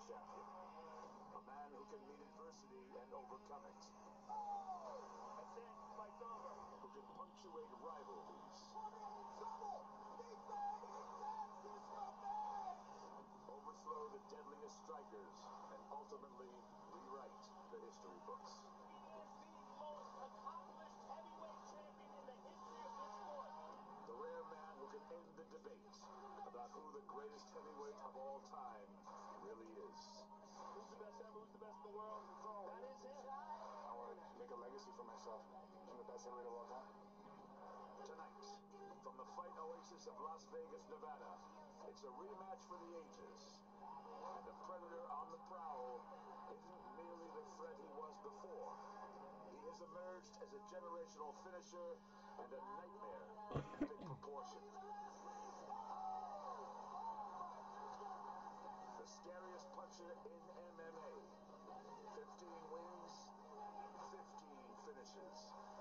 champion. A man who can meet adversity and overcome it. That's it. Fight's over. Who can punctuate rivalries. Overthrow the deadliest strikers and ultimately rewrite the history books. He is the most accomplished heavyweight champion in the history of this sport. The rare man who can end the debate about who the greatest heavyweight of all time really is. Who's the best ever? Who's the best in the world? That is him. I want to make a legacy for myself. I'm the best heavyweight of all time. Tonight, from the fight oasis of Las Vegas, Nevada, it's a rematch for the ages. And the Predator on the prowl isn't merely the threat he was before. He has emerged as a generational finisher and a nightmare of epic proportion. The scariest puncher in MMA. 15 wins, 15 finishes.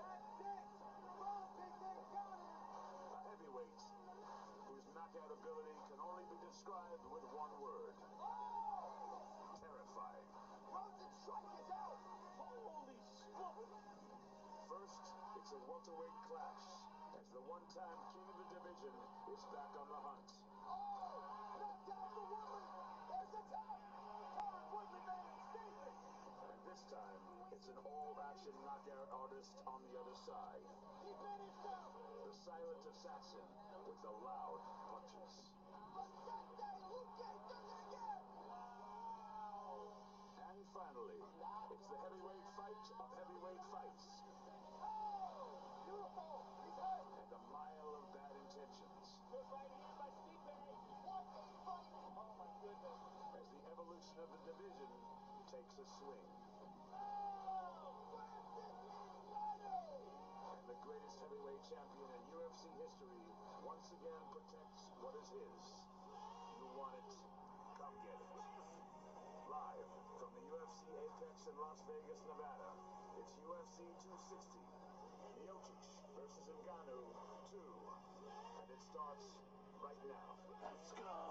A heavyweight whose knockout ability can only be described with one word. Terrifying. Rosenstruck is out. Holy smoke. First, it's a welterweight clash, as the one-time king of the division is back on the hunt. Knocked down for Woodley. There's the tap. Tyron Woodley made a statement. And this time, it's an all-action knockout artist on the other side. He finished him. The silent assassin with the loud punches. And finally, it's the heavyweight fight of heavyweight fights. Oh, beautiful. He's hurt. And a mile of bad intentions. Good right hand by Stipe. What a fight. Oh, my goodness. As the evolution of the division takes a swing. And the greatest heavyweight champion in UFC history once again protects what is his. You want it? Come get it. Live from the UFC Apex in Las Vegas, Nevada, it's UFC 260. Miocic versus Ngannou 2. And it starts right now. Let's go!